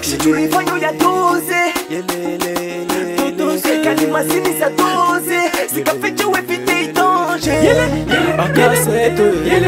Shitulifanya ya doze kalima sini za doze sikaficha wepite itonje Akasete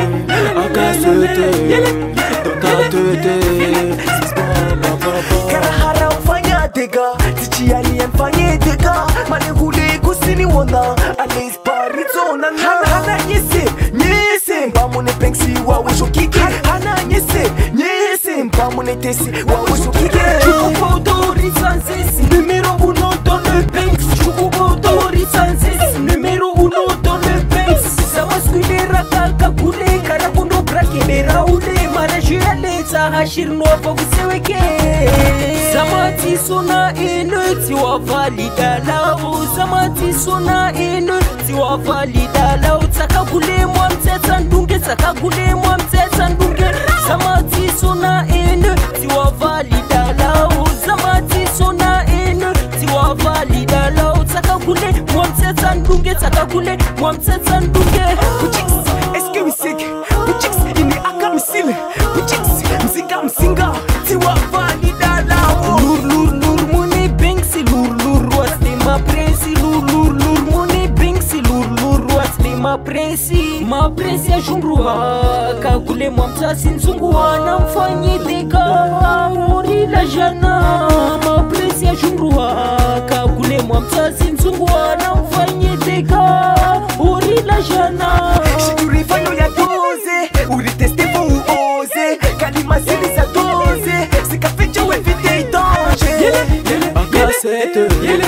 Karahara mfanya dega Tichiani mfanya dega Manehule kusini wana Ales parizona Hana nyese Mbamune pengsi wawe shokike Hana nyese Mbamune tesi wawe shokike Chukubodori Sansesi Numéro 1 dans le Banks Chukubodori Sansesi Numéro 1 dans le Banks Samaskulera kakakule Karabundo brake raule Marajele Zahashir Nova Kuseweke Samati sona ene Tiwa valida lao Samati sona ene Tiwa valida lao Takakule mwamteta ndunge Takakule mwamteta ndunge Samati sona ene Tiwa valida lao Samati sona ene Tiwa valida lao Takakule mwamteta ndunge Takakule mwamteta ndunge Bouchix, est-ce que musique Bouchix, il n'est à camisile Bouchix, mzika msinga Tiwa valida lao Lour, money banksy Lour, what's the ma prince Lour, money banksy Lour, what's the ma prince Ma prince ya jumrua Kakule mwamtasi nzungua Na mfanyi deka Uri la jana Ma prince ya jumrua Kakule mwamtasi nzungua Na mfanyi deka Uri la jana Shitulifanya ya doze Uriteste fo uoze Kalima sini za doze Sikaficha wepite itonje Akasete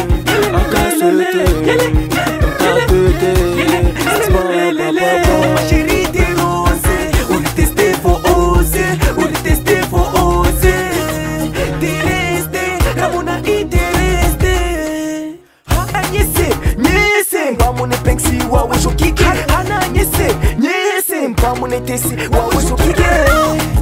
Ma chérie t'es rosée Uriteste fo oze Uriteste fo oze T'es resté Ramona y t'es resté Nyese Mbamune pengsi wawe shokike Hana nyese Mbamune tesi wawe shokike